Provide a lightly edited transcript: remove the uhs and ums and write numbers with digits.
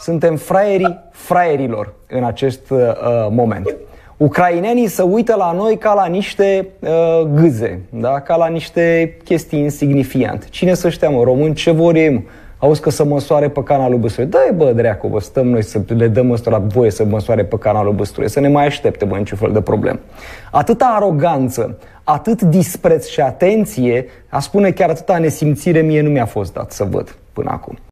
suntem fraierii fraierilor în acest moment. Ucrainenii se uită la noi ca la niște gâze, da? Ca la niște chestii insignifiante. Cine să știa, mă, români, ce vor ei, mă? Auzi că să măsoare pe canalul Băsture. Dă-i, bă, dreacu, bă, stăm noi să le dăm ăstora voie să măsoare pe canalul Băsture, să ne mai aștepte, bă, niciun fel de problemă. Atâta aroganță, atât dispreț și atenție, a spune chiar atâta nesimțire, mie nu mi-a fost dat să văd până acum.